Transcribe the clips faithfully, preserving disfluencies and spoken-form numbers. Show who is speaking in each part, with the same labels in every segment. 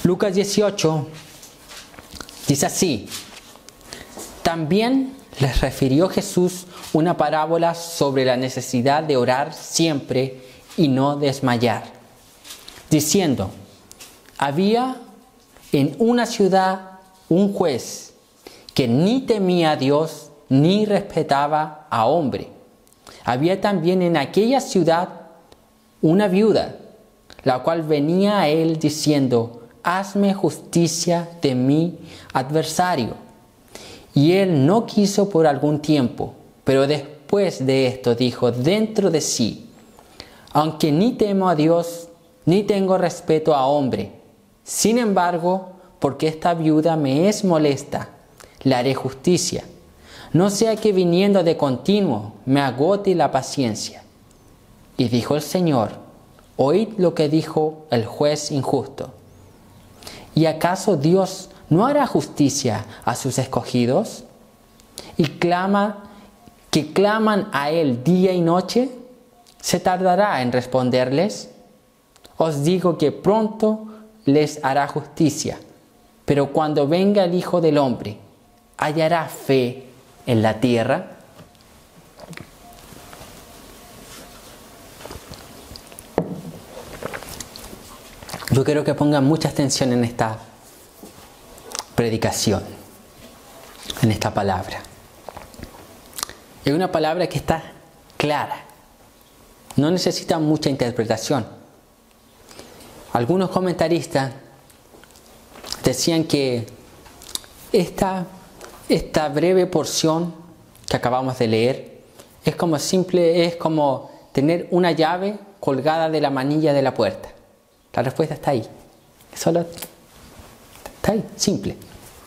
Speaker 1: Lucas dieciocho dice así: también les refirió Jesús una parábola sobre la necesidad de orar siempre y no desmayar, diciendo: había en una ciudad un juez que ni temía a Dios ni respetaba a hombre. Había también en aquella ciudad una viuda, la cual venía a él diciendo: hazme justicia de mi adversario. Y él no quiso por algún tiempo, pero después de esto dijo dentro de sí: aunque ni temo a Dios, ni tengo respeto a hombre, sin embargo, porque esta viuda me es molesta, le haré justicia, no sea que viniendo de continuo me agote la paciencia. Y dijo el Señor: oíd lo que dijo el juez injusto. ¿Y acaso Dios no hará justicia a sus escogidos? Y clama, que claman a Él día y noche, ¿se tardará en responderles? Os digo que pronto les hará justicia. Pero cuando venga el Hijo del Hombre, ¿hallará fe en la tierra? Yo quiero que pongan mucha atención en esta predicación, en esta palabra. Es una palabra que está clara, no necesita mucha interpretación. Algunos comentaristas decían que esta, esta breve porción que acabamos de leer es como simple, es como tener una llave colgada de la manilla de la puerta. La respuesta está ahí. Solo está ahí, simple.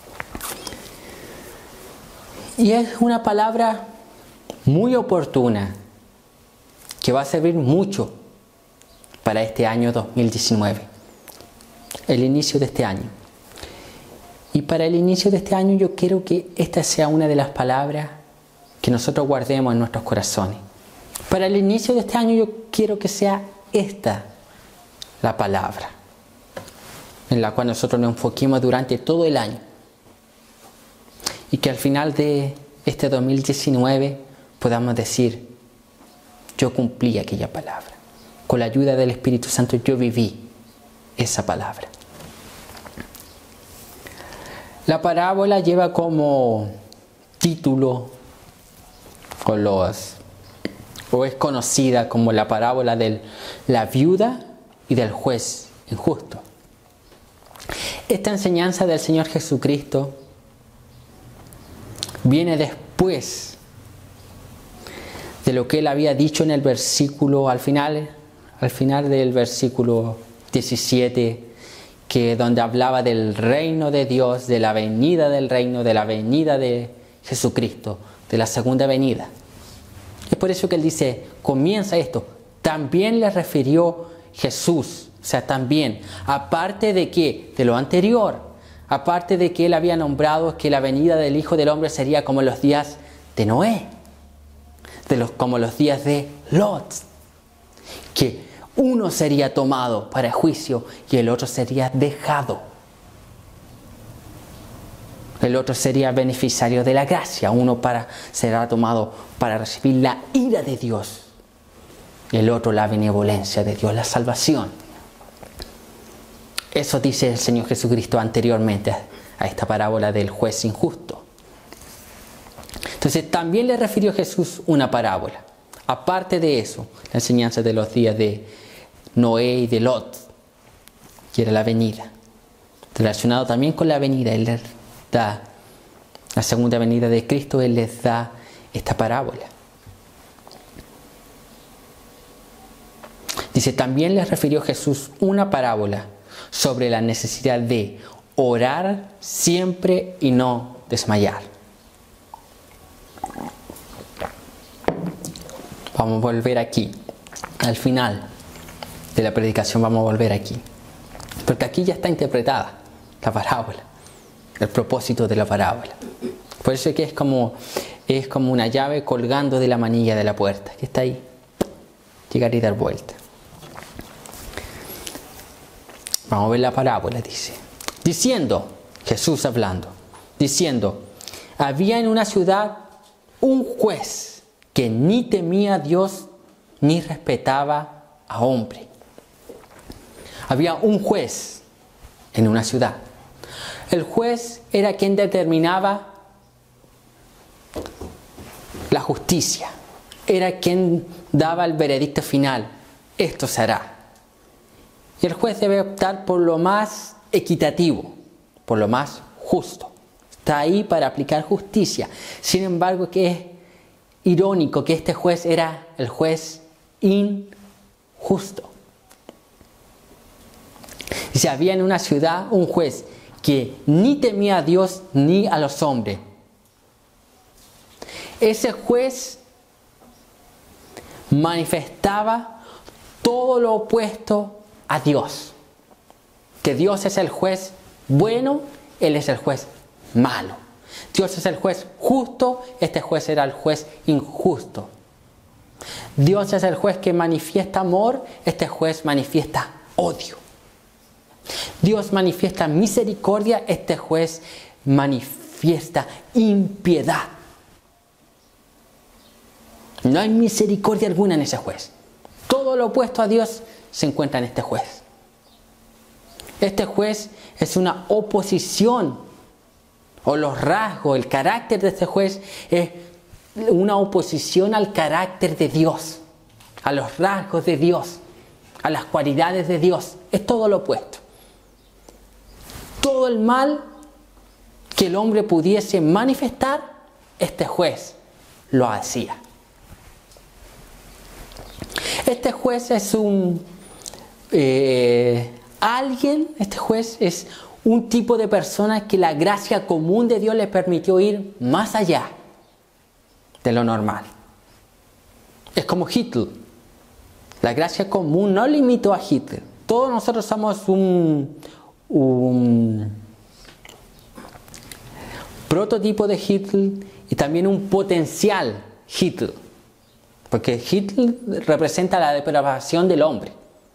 Speaker 1: Y es una palabra muy oportuna que va a servir mucho para este año dos mil diecinueve, el inicio de este año. Y para el inicio de este año yo quiero que esta sea una de las palabras que nosotros guardemos en nuestros corazones. Para el inicio de este año yo quiero que sea esta la palabra en la cual nosotros nos enfoquemos durante todo el año. Y que al final de este dos mil diecinueve podamos decir: yo cumplí aquella palabra. Con la ayuda del Espíritu Santo yo viví esa palabra. La parábola lleva como título, o, los, o es conocida como la parábola de la viuda y del juez injusto. Esta enseñanza del Señor Jesucristo viene después de lo que Él había dicho en el versículo, al final, al final del versículo diecisiete, que donde hablaba del reino de Dios, de la venida del reino, de la venida de Jesucristo, de la segunda venida. Es por eso que Él dice, comienza esto, también le refirió Jesús, o sea, también, aparte de que, de lo anterior, aparte de que Él había nombrado que la venida del Hijo del Hombre sería como los días de Noé, de los, como los días de Lot, que uno sería tomado para juicio y el otro sería dejado. El otro sería beneficiario de la gracia, uno para, será tomado para recibir la ira de Dios, el otro la benevolencia de Dios, la salvación. Eso dice el Señor Jesucristo anteriormente a esta parábola del juez injusto. Entonces también le refirió Jesús una parábola. Aparte de eso, la enseñanza de los días de Noé y de Lot, que era la venida. Relacionado también con la venida, Él les da, la segunda venida de Cristo, Él les da esta parábola. Dice, también les refirió Jesús una parábola sobre la necesidad de orar siempre y no desmayar. Vamos a volver aquí, al final de la predicación vamos a volver aquí, porque aquí ya está interpretada la parábola, el propósito de la parábola. Por eso es que es como, es como una llave colgando de la manilla de la puerta, que está ahí, llegar y dar vuelta. Vamos a ver la parábola, dice. diciendo, Jesús hablando, diciendo, había en una ciudad un juez que ni temía a Dios ni respetaba a hombre. Había un juez en una ciudad. El juez era quien determinaba la justicia. Era quien daba el veredicto final. Esto se hará. Y el juez debe optar por lo más equitativo, por lo más justo. Está ahí para aplicar justicia. Sin embargo, que es irónico que este juez era el juez injusto. Y si había en una ciudad un juez que ni temía a Dios ni a los hombres, ese juez manifestaba todo lo opuesto a Dios. Que Dios es el juez bueno, Él es el juez malo. Dios es el juez justo, este juez era el juez injusto. Dios es el juez que manifiesta amor, este juez manifiesta odio. Dios manifiesta misericordia, este juez manifiesta impiedad. No hay misericordia alguna en ese juez. Todo lo opuesto a Dios se encuentra en este juez. Este juez es una oposición, o los rasgos, el carácter de este juez es una oposición al carácter de Dios, a los rasgos de Dios, a las cualidades de Dios. Es todo lo opuesto. Todo el mal que el hombre pudiese manifestar, este juez lo hacía. Este juez es un eh, alguien, este juez es un tipo de persona que la gracia común de Dios le permitió ir más allá de lo normal. Es como Hitler. La gracia común no limitó a Hitler. Todos nosotros somos un, un prototipo de Hitler y también un potencial Hitler. Porque Hitler representa la depravación del hombre.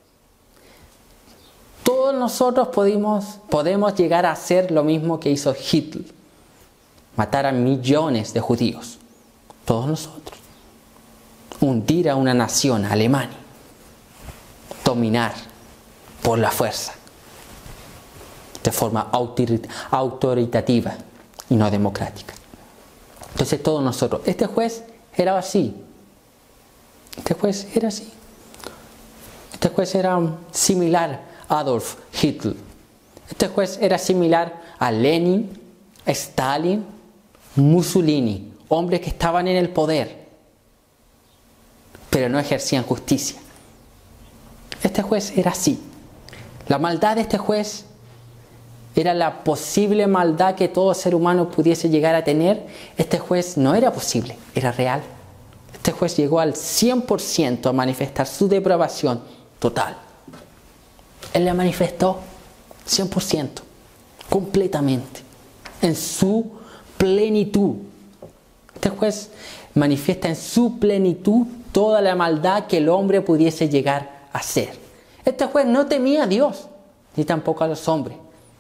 Speaker 1: Todos nosotros podemos, podemos llegar a hacer lo mismo que hizo Hitler. Matar a millones de judíos. Todos nosotros. Hundir a una nación, a Alemania. Dominar por la fuerza. De forma autoritativa y no democrática. Entonces todos nosotros. Este juez era así. Este juez era así. Este juez era similar a Adolf Hitler. Este juez era similar a Lenin, a Stalin, Mussolini, hombres que estaban en el poder, pero no ejercían justicia. Este juez era así. La maldad de este juez era la posible maldad que todo ser humano pudiese llegar a tener. Este juez no era posible, era real. Este juez llegó al cien por ciento a manifestar su depravación total. Él la manifestó cien por ciento, completamente, en su plenitud. Este juez manifiesta en su plenitud toda la maldad que el hombre pudiese llegar a hacer. Este juez no temía a Dios, ni tampoco a los hombres.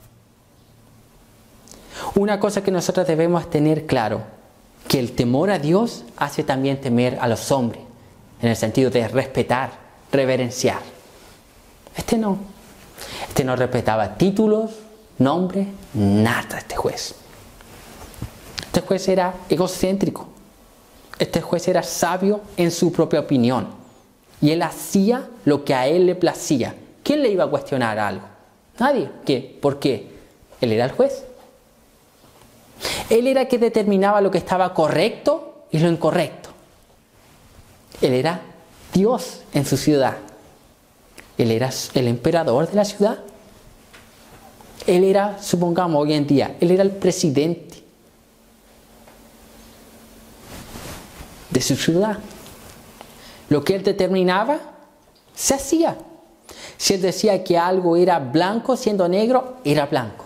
Speaker 1: Una cosa que nosotros debemos tener claro, que el temor a Dios hace también temer a los hombres, en el sentido de respetar, reverenciar. Este no. Este no respetaba títulos, nombres, nada este juez. Este juez era egocéntrico. Este juez era sabio en su propia opinión. Y él hacía lo que a él le placía. ¿Quién le iba a cuestionar algo? Nadie. ¿Qué? ¿Por qué? Él era el juez. Él era el que determinaba lo que estaba correcto y lo incorrecto. Él era Dios en su ciudad. Él era el emperador de la ciudad. Él era, supongamos hoy en día, él era el presidente de su ciudad. Lo que él determinaba, se hacía. Si él decía que algo era blanco siendo negro, era blanco.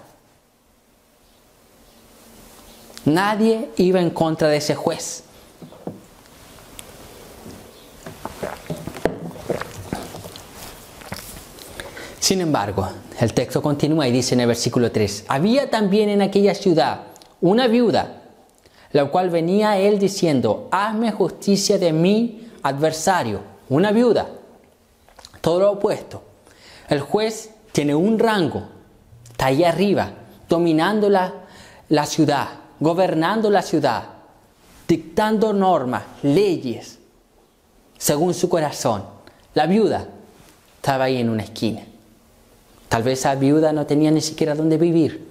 Speaker 1: Nadie iba en contra de ese juez. Sin embargo, el texto continúa y dice en el versículo tres, había también en aquella ciudad una viuda, la cual venía a él diciendo, hazme justicia de mi adversario. Una viuda, todo lo opuesto. El juez tiene un rango, está ahí arriba, dominando la, la ciudad, gobernando la ciudad, dictando normas, leyes, según su corazón. La viuda estaba ahí en una esquina. Tal vez esa viuda no tenía ni siquiera dónde vivir.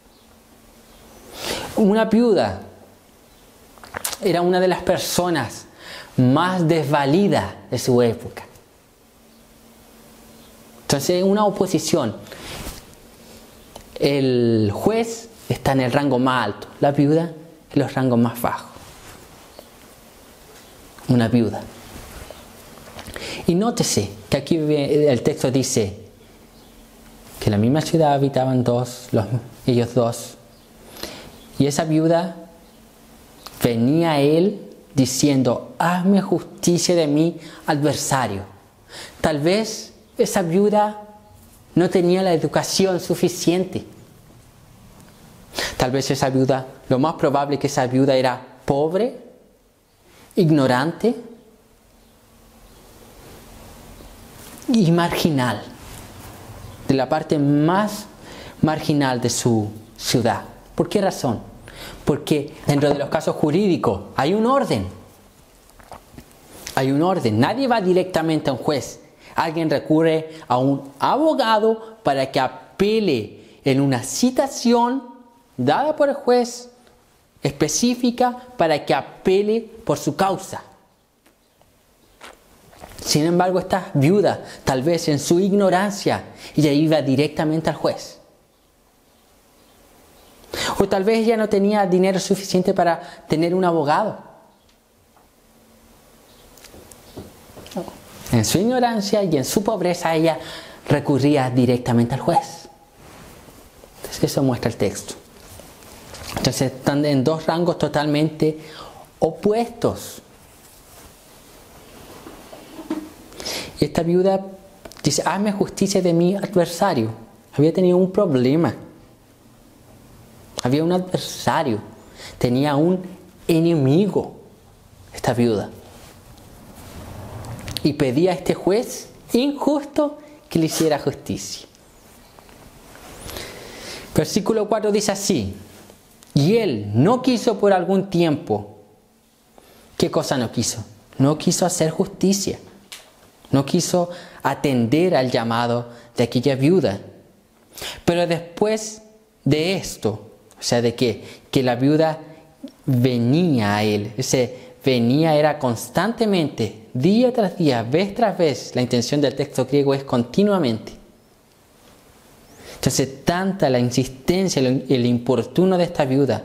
Speaker 1: Una viuda era una de las personas más desvalidas de su época. Entonces, una oposición. El juez está en el rango más alto, la viuda en los rangos más bajos. Una viuda. Y nótese que aquí el texto dice que en la misma ciudad habitaban dos, los, ellos dos. Y esa viuda venía a él diciendo, hazme justicia de mi adversario. Tal vez esa viuda no tenía la educación suficiente. Tal vez esa viuda, lo más probable es que esa viuda era pobre, ignorante y marginal, de la parte más marginal de su ciudad. ¿Por qué razón? Porque dentro de los casos jurídicos hay un orden. Hay un orden. Nadie va directamente a un juez. Alguien recurre a un abogado para que apele en una citación dada por el juez específica para que apele por su causa. Sin embargo, esta viuda, tal vez en su ignorancia, ella iba directamente al juez. O tal vez ella no tenía dinero suficiente para tener un abogado. En su ignorancia y en su pobreza, ella recurría directamente al juez. Entonces, eso muestra el texto. Entonces, están en dos rangos totalmente opuestos. Y esta viuda dice, hazme justicia de mi adversario. Había tenido un problema. Había un adversario. Tenía un enemigo, esta viuda. Y pedía a este juez injusto que le hiciera justicia. Versículo cuatro dice así, y él no quiso por algún tiempo. ¿Qué cosa no quiso? No quiso hacer justicia. No quiso atender al llamado de aquella viuda. Pero después de esto, o sea, de que, que la viuda venía a él, ese venía era constantemente, día tras día, vez tras vez, la intención del texto griego es continuamente. Entonces, tanta la insistencia, el, el importuno de esta viuda,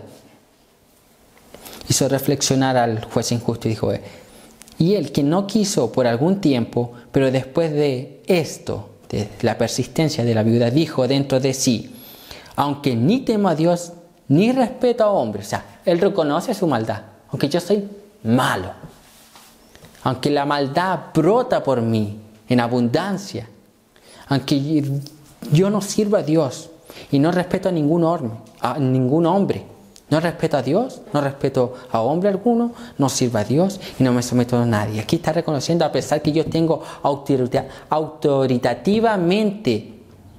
Speaker 1: hizo reflexionar al juez injusto y dijo, y él que no quiso por algún tiempo, pero después de esto, de la persistencia de la viuda, dijo dentro de sí, aunque ni temo a Dios, ni respeto a hombres. O sea, él reconoce su maldad, aunque yo soy malo, aunque la maldad brota por mí en abundancia, aunque yo no sirvo a Dios y no respeto a ningún hombre, a ningún hombre, no respeto a Dios, no respeto a hombre alguno, no sirvo a Dios y no me someto a nadie. Aquí está reconociendo, a pesar que yo tengo autorita- autoritativamente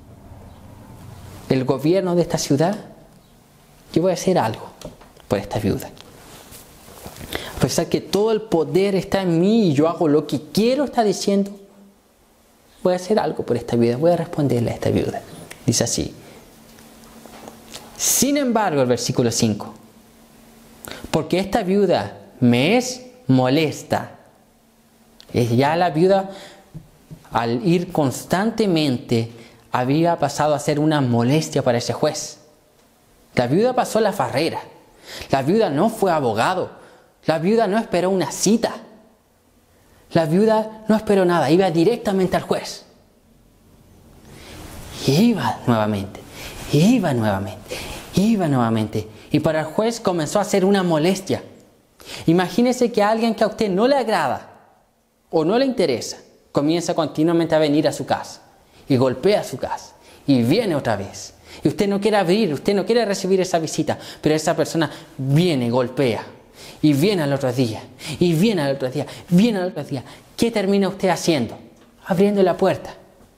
Speaker 1: el gobierno de esta ciudad, yo voy a hacer algo por esta viuda. A pesar que todo el poder está en mí y yo hago lo que quiero, está diciendo, voy a hacer algo por esta viuda, voy a responderle a esta viuda. Dice así. Sin embargo, el versículo cinco, porque esta viuda me es molesta. Es ya la viuda, al ir constantemente, había pasado a ser una molestia para ese juez. La viuda pasó la farrera. La viuda no fue abogado. La viuda no esperó una cita. La viuda no esperó nada, iba directamente al juez. Y iba nuevamente, iba nuevamente, iba nuevamente. Y para el juez comenzó a ser una molestia. Imagínese que alguien que a usted no le agrada o no le interesa, comienza continuamente a venir a su casa. y golpea su casa y viene otra vez. Y usted no quiere abrir, usted no quiere recibir esa visita, pero esa persona viene y golpea. Y viene al otro día, y viene al otro día, viene al otro día. ¿Qué termina usted haciendo? Abriendo la puerta.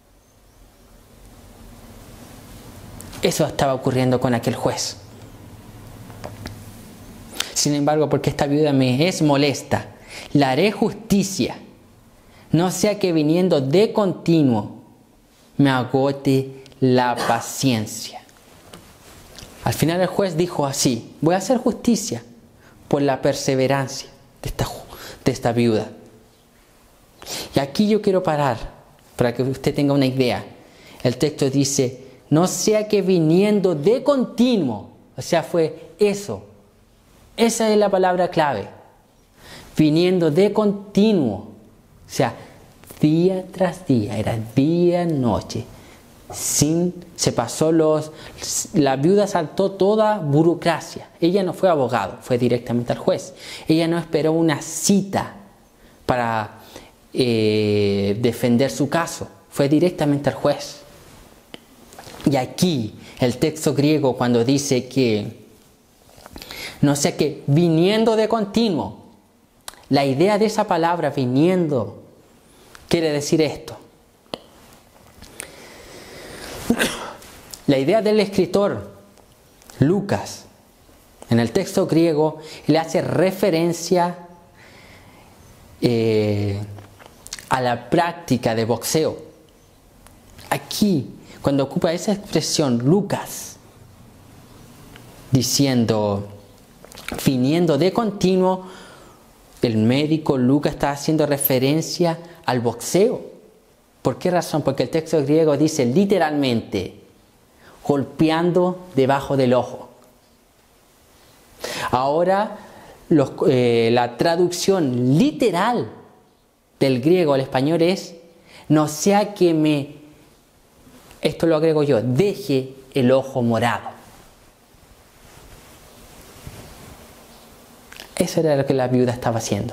Speaker 1: Eso estaba ocurriendo con aquel juez. Sin embargo, porque esta viuda me es molesta, le haré justicia, no sea que viniendo de continuo me agote la paciencia. Al final el juez dijo así: voy a hacer justicia por la perseverancia de esta, de esta viuda. Y aquí yo quiero parar para que usted tenga una idea. El texto dice: no sea que viniendo de continuo, o sea, fue eso. Esa es la palabra clave. Viniendo de continuo, o sea, día tras día, era día, noche. Sin, se pasó los, la viuda saltó toda burocracia. Ella no fue abogado, fue directamente al juez. Ella no esperó una cita para eh, defender su caso, fue directamente al juez. Y aquí el texto griego, cuando dice que no sé qué, viniendo de continuo, la idea de esa palabra viniendo quiere decir esto. La idea del escritor Lucas en el texto griego le hace referencia eh, a la práctica de boxeo. Aquí, cuando ocupa esa expresión Lucas diciendo viniendo de continuo, el médico Lucas está haciendo referencia al boxeo. ¿Por qué razón? Porque el texto griego dice literalmente golpeando debajo del ojo. Ahora los, eh, la traducción literal del griego al español es no sea que me, esto lo agrego yo, deje el ojo morado. Eso era lo que la viuda estaba haciendo.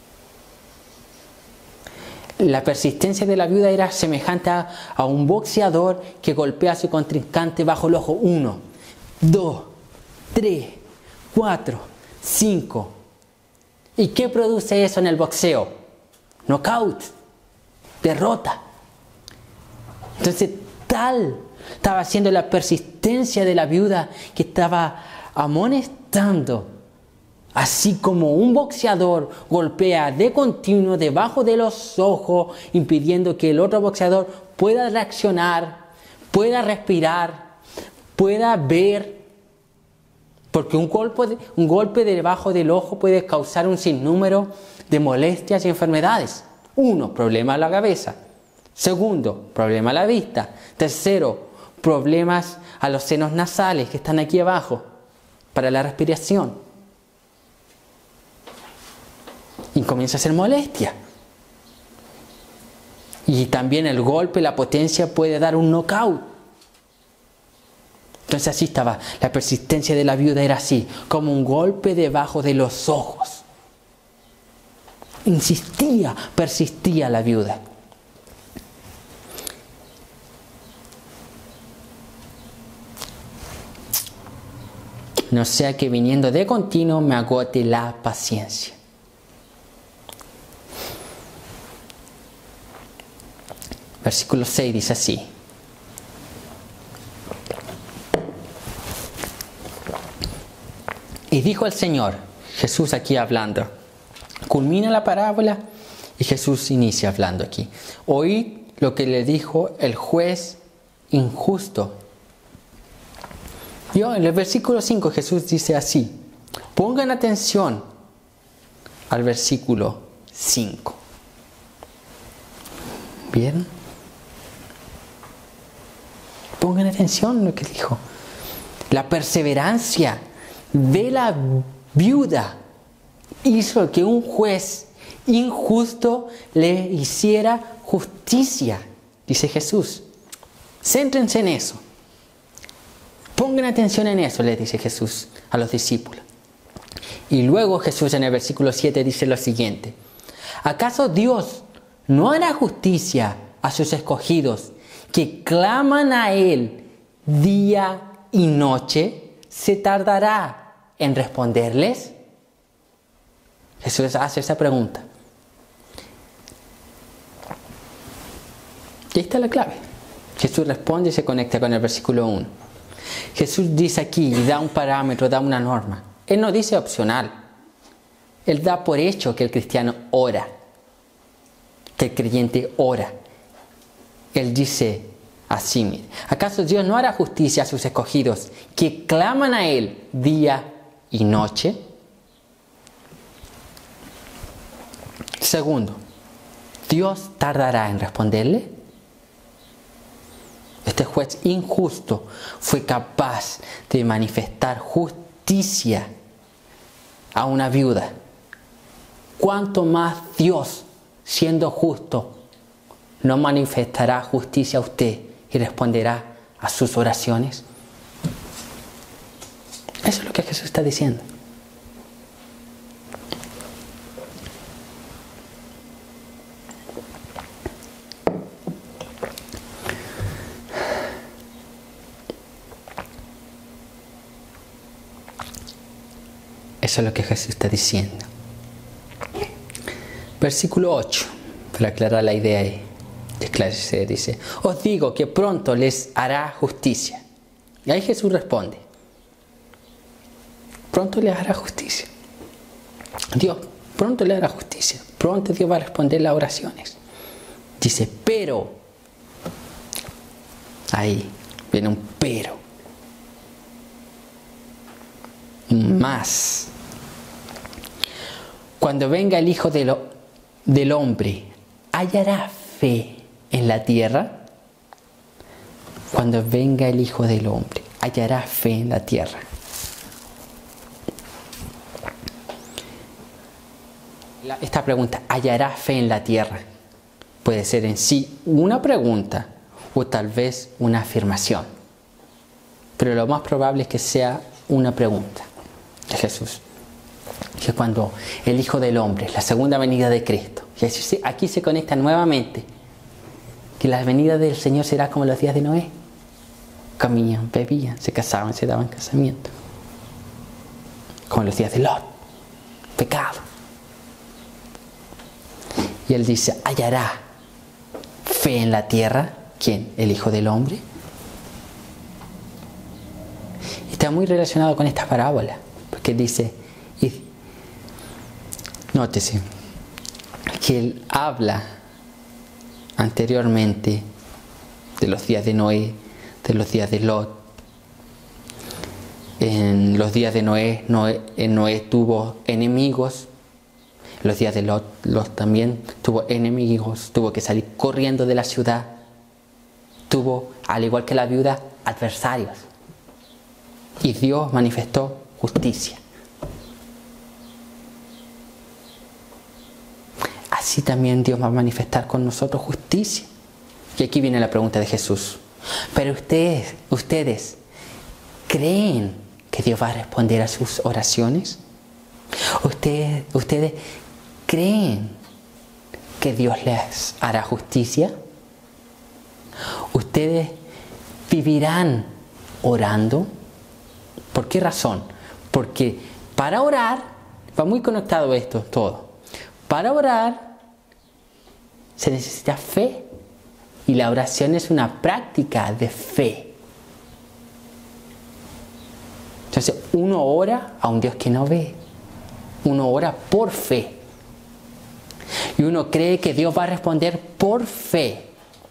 Speaker 1: La persistencia de la viuda era semejante a, a un boxeador que golpea a su contrincante bajo el ojo. Uno, dos, tres, cuatro, cinco. ¿Y qué produce eso en el boxeo? Knockout, derrota. Entonces, tal estaba siendo la persistencia de la viuda que estaba amonestando. Así como un boxeador golpea de continuo debajo de los ojos, impidiendo que el otro boxeador pueda reaccionar, pueda respirar, pueda ver. Porque un golpe, un golpe debajo del ojo puede causar un sinnúmero de molestias y enfermedades. Uno, problema a la cabeza. Segundo, problema a la vista. Tercero, problemas a los senos nasales que están aquí abajo para la respiración. Y comienza a ser molestia. Y también el golpe, la potencia puede dar un knockout. Entonces así estaba. La persistencia de la viuda era así, como un golpe debajo de los ojos. Insistía, persistía la viuda. No sea que viniendo de continuo me agote la paciencia. Versículo seis dice así: y dijo el Señor, Jesús aquí hablando, culmina la parábola y Jesús inicia hablando aquí. Oíd lo que le dijo el juez injusto. Yo, en el versículo cinco Jesús dice así. Pongan atención al versículo cinco. ¿Vieron? Pongan atención a lo que dijo. La perseverancia de la viuda hizo que un juez injusto le hiciera justicia, dice Jesús. Céntrense en eso. Pongan atención en eso, le dice Jesús a los discípulos. Y luego Jesús en el versículo siete dice lo siguiente: ¿acaso Dios no hará justicia a sus escogidos que claman a Él día y noche, ¿se tardará en responderles? Jesús hace esa pregunta. Y ahí está la clave. Jesús responde y se conecta con el versículo uno. Jesús dice aquí, da un parámetro, da una norma. Él no dice opcional. Él da por hecho que el cristiano ora, que el creyente ora. Él dice así, mire, ¿acaso Dios no hará justicia a sus escogidos que claman a Él día y noche? Segundo, ¿Dios tardará en responderle? Este juez injusto fue capaz de manifestar justicia a una viuda. ¿Cuánto más Dios, siendo justo, no manifestará justicia a usted y responderá a sus oraciones? Eso es lo que Jesús está diciendo. Eso es lo que Jesús está diciendo. Versículo ocho, para aclarar la idea y esclarecer, dice: os digo que pronto les hará justicia. Y ahí Jesús responde: pronto les hará justicia. Dios pronto le hará justicia. Pronto Dios va a responder las oraciones. Dice, pero. Ahí viene un pero. Más. Cuando venga el Hijo de lo, del Hombre, ¿hallará fe en la tierra? Cuando venga el Hijo del Hombre, ¿hallará fe en la tierra? Esta pregunta, ¿hallará fe en la tierra? Puede ser en sí una pregunta o tal vez una afirmación. Pero lo más probable es que sea una pregunta de Jesús. Que cuando el Hijo del Hombre, la segunda venida de Cristo, y aquí se conecta nuevamente, que la venida del Señor será como los días de Noé. Comían, bebían, se casaban, se daban casamiento. Como los días de Lot, pecado. Y Él dice, ¿hallará fe en la tierra? ¿Quién? El Hijo del Hombre. Y está muy relacionado con esta parábola, porque dice, y, nótese, que Él habla anteriormente de los días de Noé, de los días de Lot. En los días de Noé, Noé, Noé tuvo enemigos. En los días de Lot, Lot también tuvo enemigos, tuvo que salir corriendo de la ciudad. Tuvo, al igual que la viuda, adversarios. Y Dios manifestó justicia. Así también Dios va a manifestar con nosotros justicia. Y aquí viene la pregunta de Jesús. Pero ustedes, ustedes, ¿creen que Dios va a responder a sus oraciones? ¿Ustedes, ustedes creen que Dios les hará justicia? ¿Ustedes vivirán orando? ¿Por qué razón? Porque para orar, va muy conectado esto todo. Para orar se necesita fe. Y la oración es una práctica de fe. Entonces uno ora a un Dios que no ve. Uno ora por fe. Y uno cree que Dios va a responder por fe.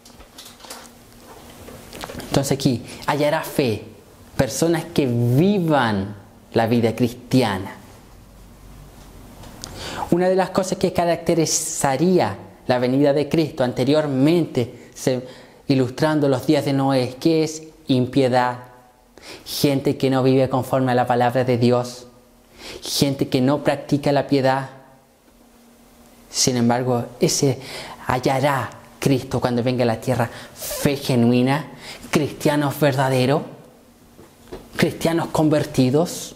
Speaker 1: Entonces aquí, hallará fe. Personas que vivan la vida cristiana. Una de las cosas que caracterizaría la venida de Cristo anteriormente, se, ilustrando los días de Noé, que es impiedad, gente que no vive conforme a la palabra de Dios, gente que no practica la piedad. Sin embargo, ese hallará Cristo cuando venga a la tierra fe genuina, cristianos verdaderos, cristianos convertidos,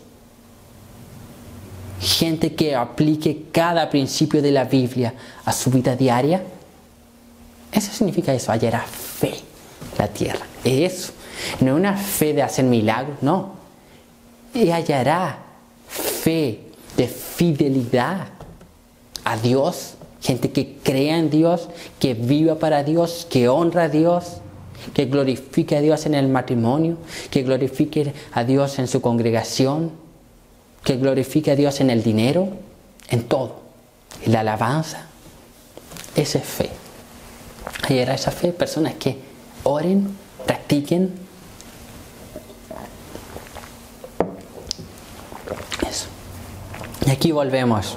Speaker 1: gente que aplique cada principio de la Biblia a su vida diaria. Eso significa eso, hallará fe. la tierra. Es eso. No es una fe de hacer milagros, no. Y hallará fe de fidelidad a Dios. Gente que crea en Dios, que viva para Dios, que honra a Dios, que glorifique a Dios en el matrimonio, que glorifique a Dios en su congregación, que glorifique a Dios en el dinero, en todo. En la alabanza. Esa es fe. Hallará esa fe personas que oren, practiquen. Eso. Y aquí volvemos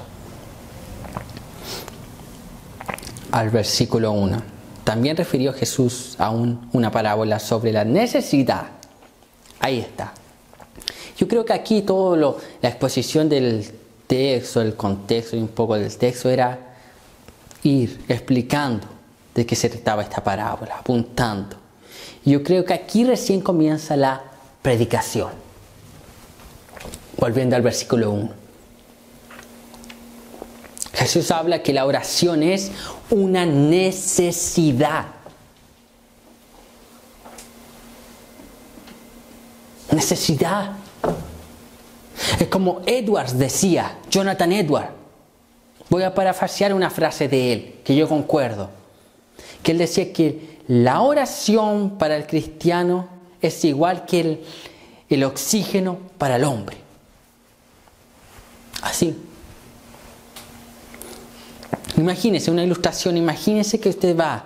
Speaker 1: al versículo uno. También refirió Jesús a un, una parábola sobre la necesidad. Ahí está. Yo creo que aquí toda la exposición del texto, el contexto y un poco del texto era ir explicando de qué se trataba esta parábola, apuntando. Yo creo que aquí recién comienza la predicación. Volviendo al versículo uno. Jesús habla que la oración es una necesidad. Necesidad. Es como Edwards decía, Jonathan Edwards. Voy a parafrasear una frase de él, que yo concuerdo. Que él decía que la oración para el cristiano es igual que el, el oxígeno para el hombre. Así. Imagínese una ilustración, imagínese que usted va,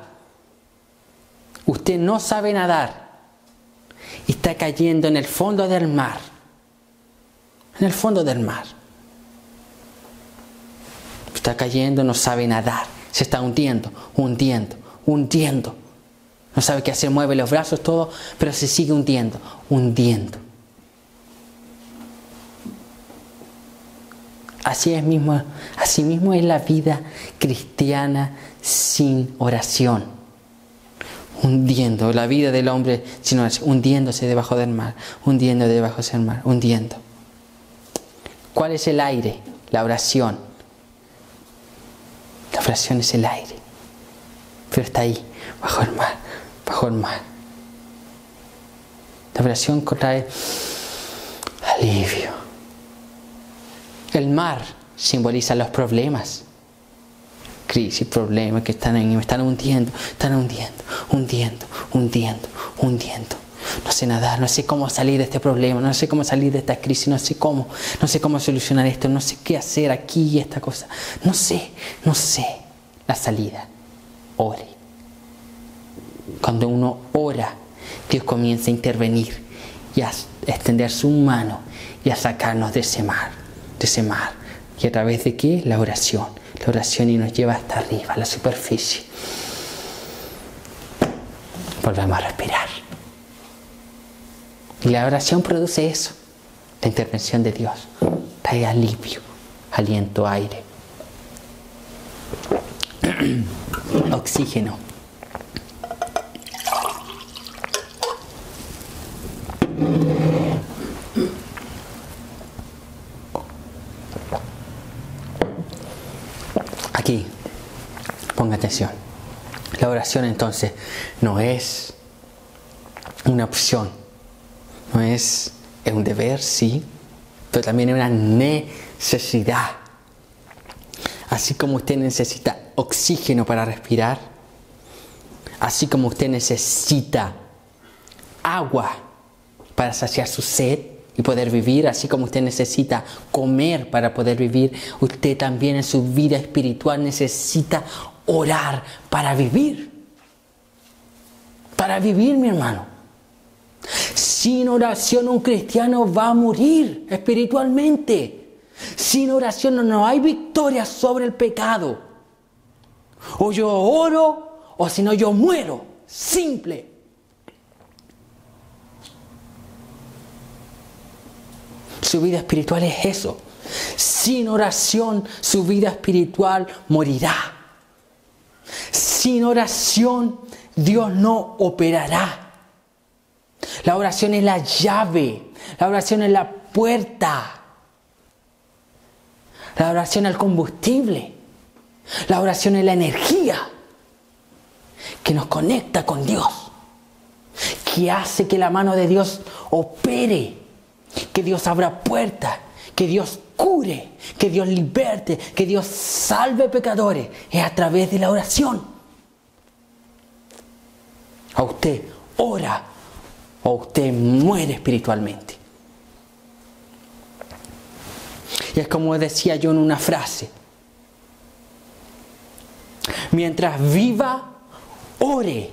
Speaker 1: usted no sabe nadar y está cayendo en el fondo del mar, en el fondo del mar. Está cayendo, no sabe nadar, se está hundiendo, hundiendo, hundiendo. No sabe qué hacer, mueve los brazos, todo, pero se sigue hundiendo, hundiendo. Así es mismo, así mismo es la vida cristiana sin oración. Hundiendo, la vida del hombre sin oración, hundiéndose debajo del mar, hundiendo debajo del mar, hundiendo. ¿Cuál es el aire? La oración. La oración es el aire. Pero está ahí, bajo el mar, bajo el mar. La oración trae alivio. El mar simboliza los problemas. Crisis, problemas que están ahí, me están hundiendo, están hundiendo, hundiendo, hundiendo, hundiendo. No sé nadar, no sé cómo salir de este problema, no sé cómo salir de esta crisis, no sé cómo, no sé cómo solucionar esto, no sé qué hacer aquí y esta cosa. No sé, no sé la salida. Ore. Cuando uno ora, Dios comienza a intervenir y a extender su mano y a sacarnos de ese mar, de ese mar. ¿Y a través de qué? La oración. La oración y nos lleva hasta arriba, a la superficie. Volvemos a respirar. Y la oración produce eso. La intervención de Dios. Trae alivio, aliento, aire. Oxígeno. Aquí, ponga atención. La oración entonces no es una opción, no es, es un deber, sí, pero también es una necesidad. Así como usted necesita oxígeno para respirar, así como usted necesita agua para saciar su sed y poder vivir, así como usted necesita comer para poder vivir, usted también en su vida espiritual necesita orar para vivir. Para vivir, mi hermano. Sin oración un cristiano va a morir espiritualmente. Sin oración no hay victoria sobre el pecado. O yo oro o si no yo muero. Simple. Su vida espiritual es eso. Sin oración, su vida espiritual morirá. Sin oración, Dios no operará. La oración es la llave. La oración es la puerta. La oración es el combustible. La oración es la energía que nos conecta con Dios. que hace que la mano de Dios opere, que Dios abra puertas, que Dios cure, que Dios liberte, que Dios salve pecadores, es a través de la oración. A usted ora o usted muere espiritualmente. Y es como decía yo en una frase: mientras viva, ore.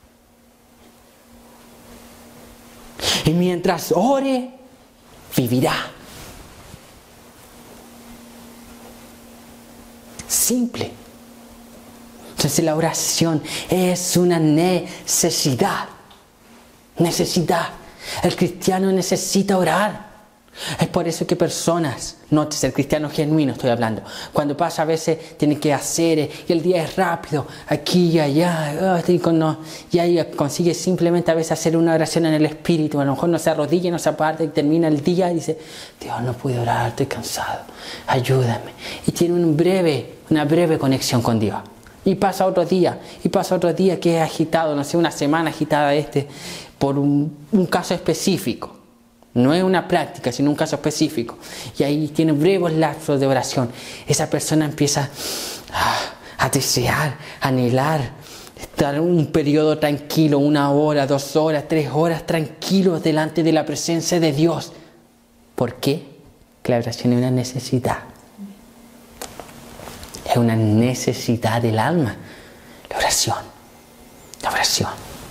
Speaker 1: Y mientras ore, vivirá. Simple. Entonces la oración es una necesidad. Necesidad. El cristiano necesita orar. Es por eso que personas, nótese, el cristiano genuino estoy hablando, cuando pasa a veces tiene que hacer y el día es rápido, aquí y allá, y ahí consigue simplemente a veces hacer una oración en el espíritu, a lo mejor no se arrodilla, no se aparta y termina el día y dice: Dios, no puedo orar, estoy cansado, ayúdame. Y tiene un breve, una breve conexión con Dios. Y pasa otro día, y pasa otro día que es agitado, no sé, una semana agitada este, por un, un caso específico. No es una práctica, sino un caso específico. Y ahí tiene breves lapsos de oración. Esa persona empieza a, a desear, a anhelar, estar un periodo tranquilo, una hora, dos horas, tres horas, tranquilos delante de la presencia de Dios. ¿Por qué? Que la oración es una necesidad. Es una necesidad del alma. La oración. La oración.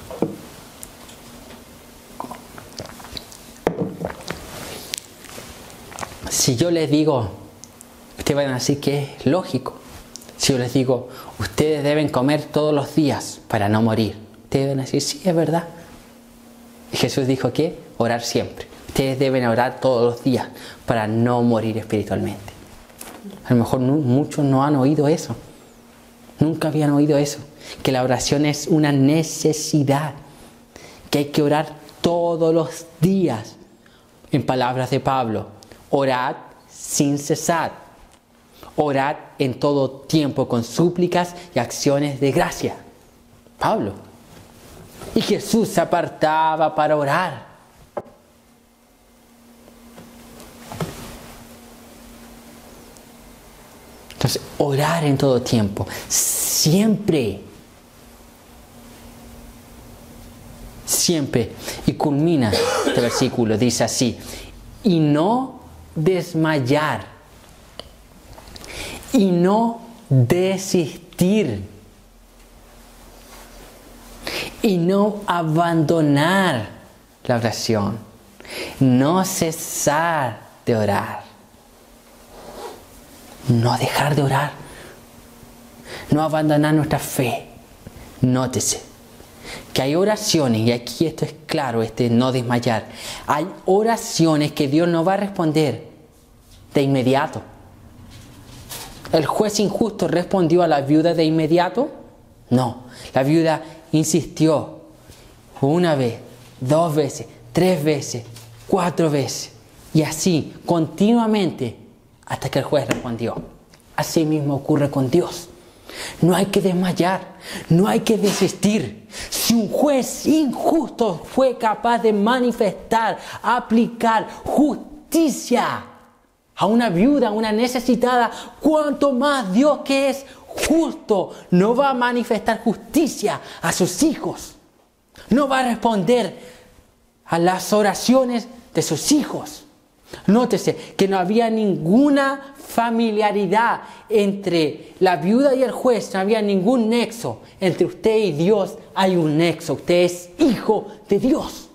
Speaker 1: Si yo les digo, ustedes van a decir que es lógico. Si yo les digo, ustedes deben comer todos los días para no morir, ustedes van a decir, sí, es verdad. Y Jesús dijo que orar siempre. Ustedes deben orar todos los días para no morir espiritualmente. A lo mejor no, muchos no han oído eso. Nunca habían oído eso. Que la oración es una necesidad. Que hay que orar todos los días. En palabras de Pablo, orad sin cesar. Orad en todo tiempo con súplicas y acciones de gracia. Pablo. Y Jesús se apartaba para orar. Entonces, orar en todo tiempo. Siempre. Siempre. Y culmina este versículo. Dice así. Y no desmayar. Y no desistir. Y no abandonar la oración. No cesar de orar. No dejar de orar. No abandonar nuestra fe. Nótese que hay oraciones, y aquí esto es claro, este no desmayar. Hay oraciones que Dios no va a responder de inmediato. ¿El juez injusto respondió a la viuda de inmediato? No. La viuda insistió una vez, dos veces, tres veces, cuatro veces. Y así, continuamente, hasta que el juez respondió. Así mismo ocurre con Dios. No hay que desmayar, no hay que desistir. Si un juez injusto fue capaz de manifestar, aplicar justicia a una viuda, a una necesitada, cuanto más Dios, que es justo, no va a manifestar justicia a sus hijos. No va a responder a las oraciones de sus hijos. Nótese que no había ninguna familiaridad entre la viuda y el juez, no había ningún nexo. Entre usted y Dios hay un nexo. Usted es hijo de Dios.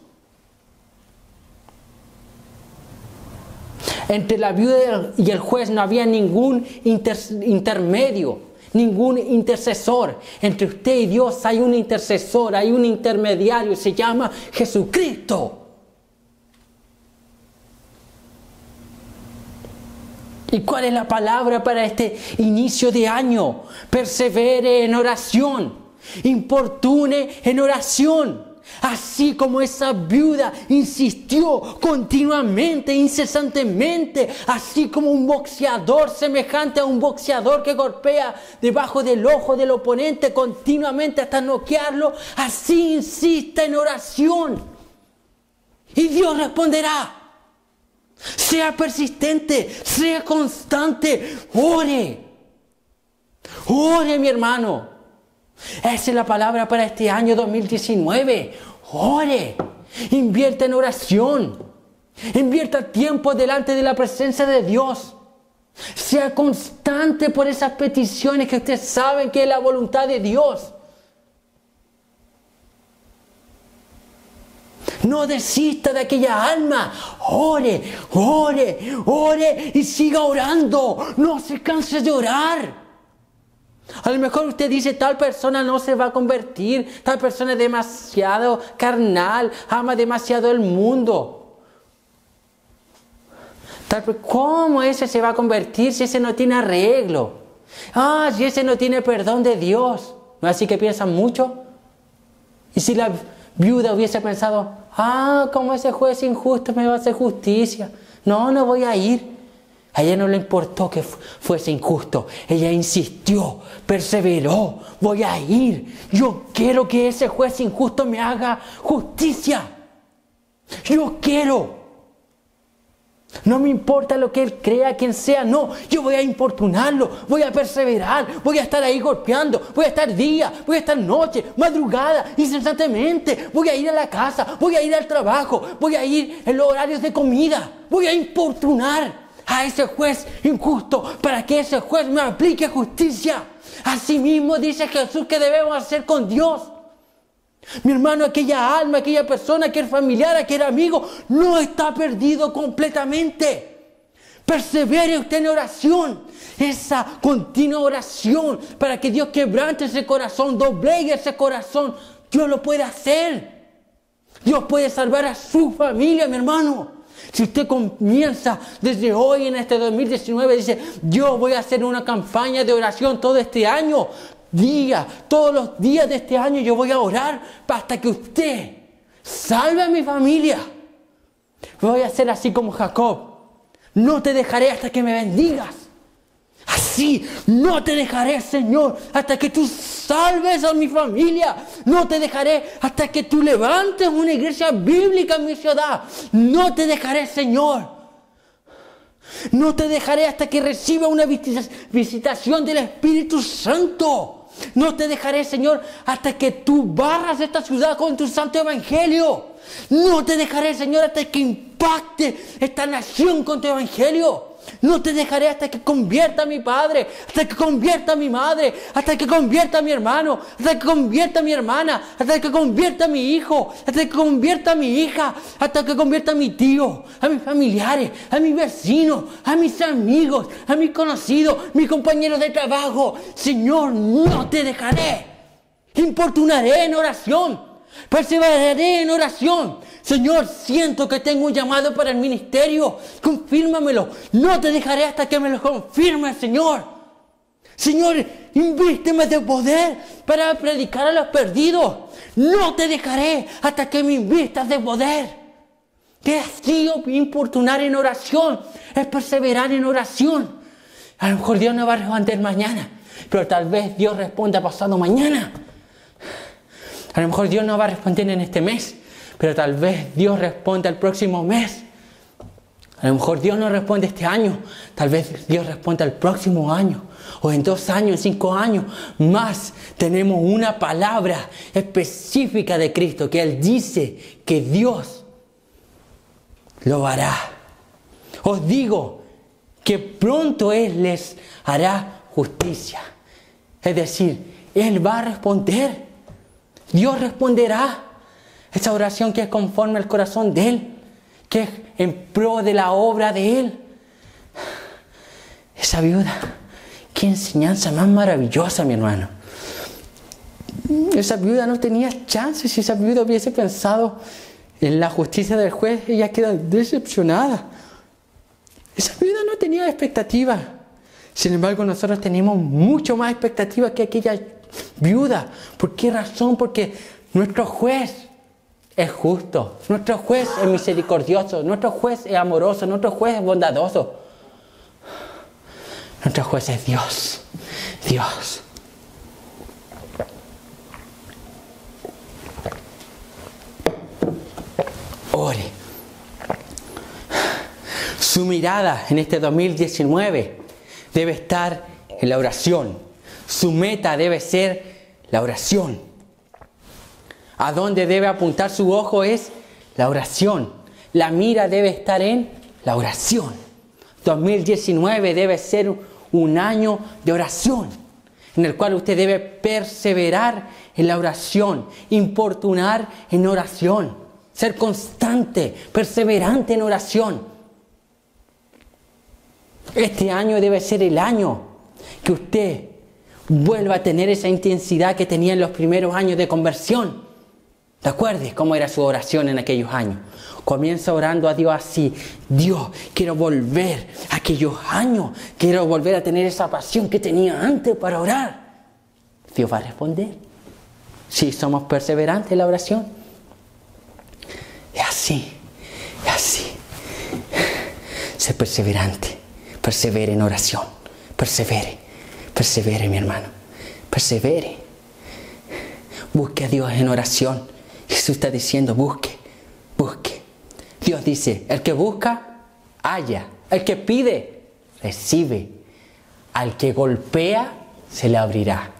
Speaker 1: Entre la viuda y el juez no había ningún inter intermedio, ningún intercesor. Entre usted y Dios hay un intercesor, hay un intermediario, se llama Jesucristo. ¿Y cuál es la palabra para este inicio de año? Persevere en oración. Importune en oración. Así como esa viuda insistió continuamente, incesantemente, así como un boxeador semejante a un boxeador que golpea debajo del ojo del oponente continuamente hasta noquearlo, así insista en oración. Y Dios responderá. Sea persistente, sea constante, ore. Ore, mi hermano. Esa es la palabra para este año dos mil diecinueve. Ore. Invierta en oración. Invierta tiempo delante de la presencia de Dios. Sea constante por esas peticiones que usted sabe que es la voluntad de Dios. No desista de aquella alma. Ore, ore, ore y siga orando. No se canse de orar. A lo mejor usted dice, tal persona no se va a convertir, tal persona es demasiado carnal, ama demasiado el mundo. Tal, ¿cómo ese se va a convertir si ese no tiene arreglo? Ah, si ese no tiene perdón de Dios. ¿No es así que piensan mucho? Y si la viuda hubiese pensado, ah, como ese juez injusto me va a hacer justicia. No, no voy a ir. A ella no le importó que fuese injusto. Ella insistió, perseveró. Voy a ir. Yo quiero que ese juez injusto me haga justicia. Yo quiero. No me importa lo que él crea, quien sea. No, yo voy a importunarlo. Voy a perseverar. Voy a estar ahí golpeando. Voy a estar día, voy a estar noche, madrugada, incesantemente. Voy a ir a la casa. Voy a ir al trabajo. Voy a ir en los horarios de comida. Voy a importunar a ese juez injusto para que ese juez me aplique justicia. Asimismo dice Jesús que debemos hacer con Dios. Mi hermano, aquella alma, aquella persona, aquel familiar, aquel amigo no está perdido completamente. Persevere usted en oración, esa continua oración para que Dios quebrante ese corazón, doblegue ese corazón. Dios lo puede hacer. Dios puede salvar a su familia, mi hermano. Si usted comienza desde hoy en este dos mil diecinueve, dice, yo voy a hacer una campaña de oración todo este año, día, todos los días de este año yo voy a orar hasta que usted salve a mi familia. Voy a hacer así como Jacob. No te dejaré hasta que me bendigas. Así, no te dejaré, Señor, hasta que tú salves a mi familia. No te dejaré hasta que tú levantes una iglesia bíblica en mi ciudad. No te dejaré, Señor. No te dejaré hasta que reciba una visitación del Espíritu Santo. No te dejaré, Señor, hasta que tú barras esta ciudad con tu santo evangelio. No te dejaré, Señor, hasta que impacte esta nación con tu evangelio. No te dejaré hasta que convierta a mi padre, hasta que convierta a mi madre, hasta que convierta a mi hermano, hasta que convierta a mi hermana, hasta que convierta a mi hijo, hasta que convierta a mi hija, hasta que convierta a mi tío, a mis familiares, a mis vecinos, a mis amigos, a mis conocidos, mis compañeros de trabajo. Señor, no te dejaré. Importunaré en oración. Perseveraré en oración. Señor, siento que tengo un llamado para el ministerio. Confírmamelo. No te dejaré hasta que me lo confirmes, Señor. Señor, invísteme de poder para predicar a los perdidos. No te dejaré hasta que me invistas de poder. Que así importunar en oración es perseverar en oración. A lo mejor Dios no va a responder mañana, pero tal vez Dios responda pasado mañana. A lo mejor Dios no va a responder en este mes, pero tal vez Dios responda el próximo mes. A lo mejor Dios no responde este año, tal vez Dios responda el próximo año, o en dos años, en cinco años. Más tenemos una palabra específica de Cristo, que Él dice que Dios lo hará. Os digo que pronto Él les hará justicia. Es decir, Él va a responder. Dios responderá esa oración que es conforme al corazón de Él, que es en pro de la obra de Él. Esa viuda, qué enseñanza más maravillosa, mi hermano. Esa viuda no tenía chance. Si esa viuda hubiese pensado en la justicia del juez, ella queda decepcionada. Esa viuda no tenía expectativa. Sin embargo, nosotros tenemos mucho más expectativa que aquella viuda. ¿Por qué razón? Porque nuestro juez es justo, nuestro juez es misericordioso, nuestro juez es amoroso, nuestro juez es bondadoso. Nuestro juez es Dios, Dios. Ore. Su mirada en este dos mil diecinueve debe estar en la oración. Su meta debe ser la oración. A dónde debe apuntar su ojo es la oración. La mira debe estar en la oración. dos mil diecinueve debe ser un año de oración, en el cual usted debe perseverar en la oración, importunar en oración, ser constante, perseverante en oración. Este año debe ser el año que usted vuelva a tener esa intensidad que tenía en los primeros años de conversión. Recuerde cómo era su oración en aquellos años. Comienza orando a Dios así: Dios, quiero volver a aquellos años, quiero volver a tener esa pasión que tenía antes para orar. Dios va a responder si somos perseverantes en la oración. Es así, es así. Sé perseverante, persevere en oración, persevere, persevere mi hermano, persevere. Busque a Dios en oración. Jesús está diciendo: busque, busque. Dios dice: el que busca, halla. El que pide, recibe. Al que golpea, se le abrirá.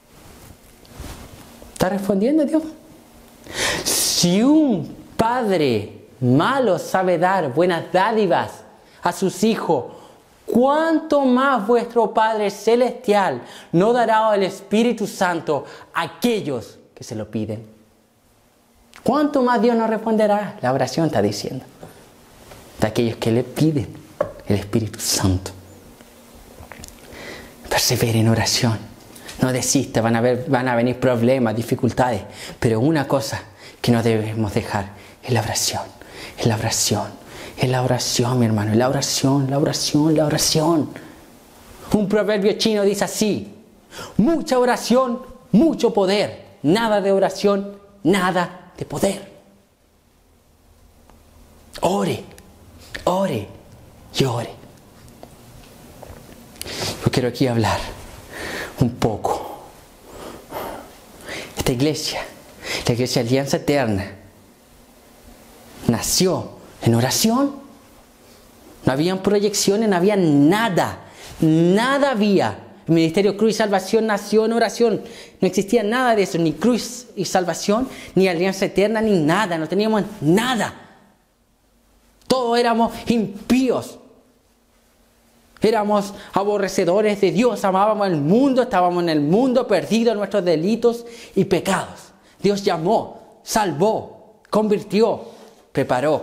Speaker 1: ¿Está respondiendo Dios? Si un padre malo sabe dar buenas dádivas a sus hijos, ¿cuánto más vuestro Padre Celestial no dará el Espíritu Santo a aquellos que se lo piden? ¿Cuánto más Dios nos responderá? La oración está diciendo. De aquellos que le piden el Espíritu Santo. Persevere en oración. No desista, van a, ver, van a venir problemas, dificultades. Pero una cosa que no debemos dejar es la oración. Es la oración. Es la oración, mi hermano. Es la oración, la oración, la oración. Un proverbio chino dice así: mucha oración, mucho poder. Nada de oración, nada de poder. Ore, ore y ore. Yo quiero aquí hablar un poco. Esta iglesia, la iglesia Alianza Eterna, nació en oración. No habían proyecciones, no había nada, nada había. El Ministerio Cruz y Salvación nació en oración. No existía nada de eso, ni Cruz y Salvación, ni Alianza Eterna, ni nada. No teníamos nada. Todos éramos impíos. Éramos aborrecedores de Dios, amábamos el mundo, estábamos en el mundo perdidos en nuestros delitos y pecados. Dios llamó, salvó, convirtió, preparó.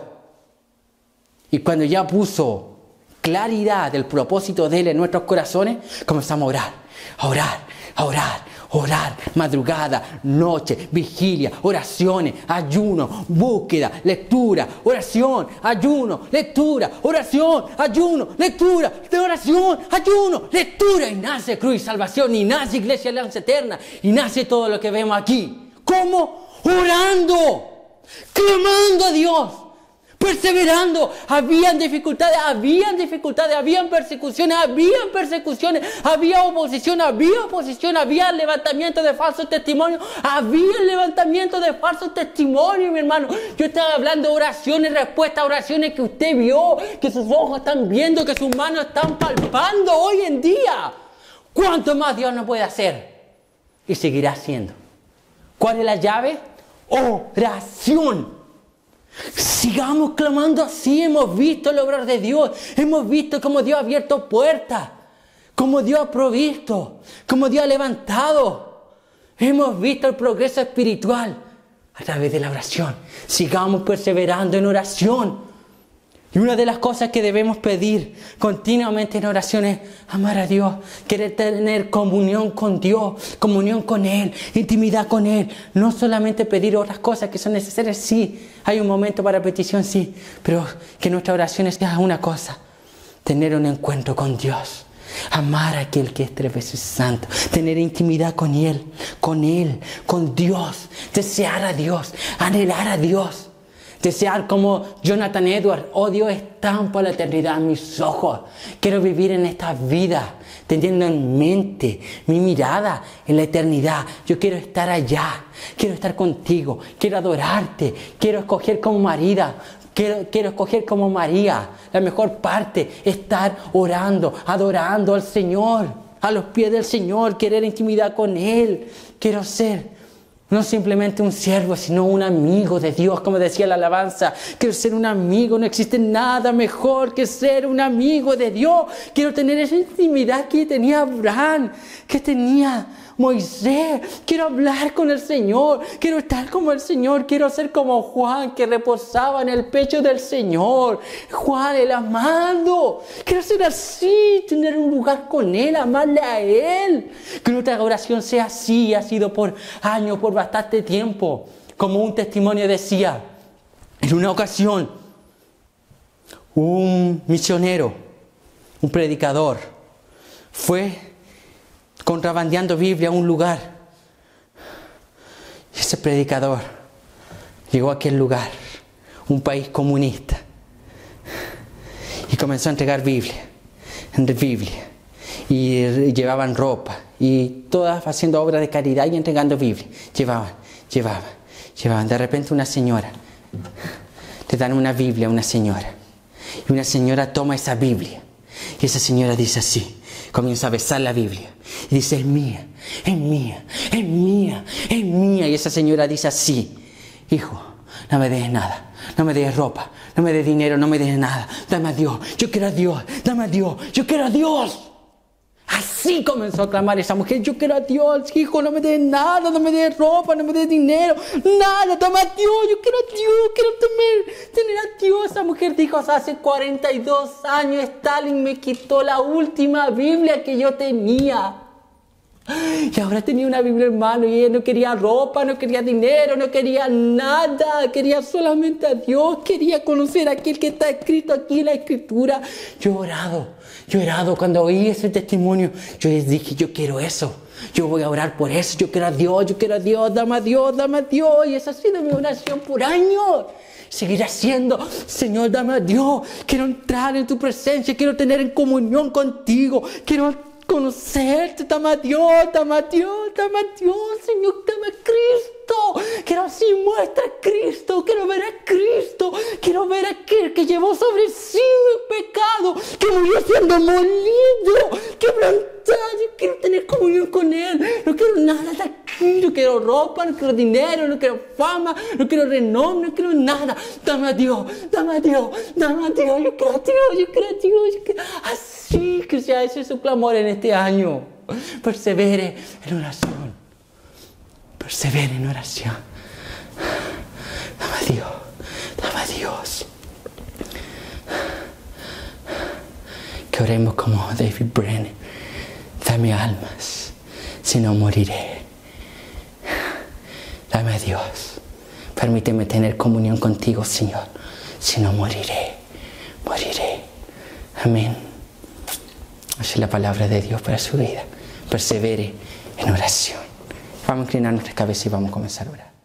Speaker 1: Y cuando ya puso claridad del propósito de Él en nuestros corazones, comenzamos a orar, a orar, a orar, orar, madrugada, noche, vigilia, oraciones, ayuno, búsqueda, lectura, oración, ayuno, lectura, oración, ayuno, lectura, de oración, ayuno, lectura. Y nace Cruz y Salvación, y nace Iglesia Alianza Eterna, y nace todo lo que vemos aquí. ¿Cómo? Orando, clamando a Dios, perseverando. Habían dificultades, habían dificultades, habían persecuciones, habían persecuciones, había oposición, había oposición, había levantamiento de falsos testimonios, había levantamiento de falsos testimonios, mi hermano. Yo estaba hablando de oraciones, respuestas a oraciones que usted vio, que sus ojos están viendo, que sus manos están palpando hoy en día. ¿Cuánto más Dios no puede hacer? Y seguirá haciendo. ¿Cuál es la llave? Oración. Sigamos clamando así. Hemos visto el obrar de Dios. Hemos visto cómo Dios ha abierto puertas, cómo Dios ha provisto, cómo Dios ha levantado. Hemos visto el progreso espiritual a través de la oración. Sigamos perseverando en oración. Y una de las cosas que debemos pedir continuamente en oración es amar a Dios, querer tener comunión con Dios, comunión con Él, intimidad con Él. No solamente pedir otras cosas que son necesarias, sí, hay un momento para petición, sí, pero que nuestra oración sea una cosa: tener un encuentro con Dios, Amar a aquel que es tres veces santo. Tener intimidad con Él, con Él, con Dios. Desear a Dios, anhelar a Dios. Desear como Jonathan Edwards, oh Dios, estampa la eternidad en mis ojos. Quiero vivir en esta vida, teniendo en mente mi mirada en la eternidad. Yo quiero estar allá, quiero estar contigo, quiero adorarte, quiero escoger como María, quiero, quiero escoger como María. La mejor parte, estar orando, adorando al Señor, a los pies del Señor, querer intimidad con Él. Quiero ser no simplemente un siervo, sino un amigo de Dios, como decía la alabanza. Quiero ser un amigo, no existe nada mejor que ser un amigo de Dios. Quiero tener esa intimidad que tenía Abraham, que tenía Moisés. Quiero hablar con el Señor, quiero estar como el Señor. Quiero ser como Juan, que reposaba en el pecho del Señor. Juan, el amado. Quiero ser así, tener un lugar con Él, amarle a Él. Que nuestra oración sea así. Ha sido por años, por bastante tiempo. Como un testimonio decía, en una ocasión, un misionero, un predicador, fue contrabandeando Biblia a un lugar. Y ese predicador llegó a aquel lugar, un país comunista, y comenzó a entregar Biblia, Biblia, y llevaban ropa, y todas haciendo obras de caridad y entregando Biblia. Llevaban, llevaban, llevaban. De repente una señora, le dan una Biblia a una señora, y una señora toma esa Biblia, y esa señora dice así, comienza a besar la Biblia. Y dice, es mía, es mía, es mía, es mía. Y esa señora dice así, hijo, no me des nada, no me des ropa, no me des dinero, no me des nada. Dame a Dios, yo quiero a Dios, dame a Dios, yo quiero a Dios. Así comenzó a clamar esa mujer, yo quiero a Dios, hijo, no me des nada, no me des ropa, no me des dinero, nada, dame a Dios, yo quiero a Dios, quiero tener, tener a Dios. Esa mujer dijo, hace cuarenta y dos años Stalin me quitó la última Biblia que yo tenía. Y ahora tenía una Biblia en mano y ella no quería ropa, no quería dinero, no quería nada. Quería solamente a Dios, quería conocer a aquel que está escrito aquí en la Escritura. Yo he orado, yo he orado cuando oí ese testimonio. Yo les dije, yo quiero eso. Yo voy a orar por eso, yo quiero a Dios, yo quiero a Dios, dame a Dios, dame a Dios. Y esa ha sido mi oración por años. Seguir haciendo, Señor, dame a Dios. Quiero entrar en tu presencia, quiero tener en comunión contigo, quiero conocerte, dame a Dios, dame a Dios, dame a Dios, Señor, dame a Cristo. Quiero así muestra a Cristo, quiero ver a Cristo, quiero ver a aquel que llevó sobre sí el pecado, que murió siendo molido, quebrantado. Yo quiero tener comunión con Él, no quiero nada de aquí, no quiero ropa, no quiero dinero, no quiero fama, no quiero renombre, no quiero nada. Dame a Dios, dame a Dios, dame a Dios, yo quiero a Dios, yo quiero a Dios, yo quiero... Así que sea ese su clamor en este año. Persevere en oración, persevere en oración. Dame a Dios, dame a Dios. Que oremos como David Brennan. Dame almas, si no moriré. Dame a Dios. Permíteme tener comunión contigo, Señor. Si no moriré, moriré. Amén. Esa es la palabra de Dios para su vida. Persevere en oración. Vamos a inclinar nuestra cabeza y vamos a comenzar a orar.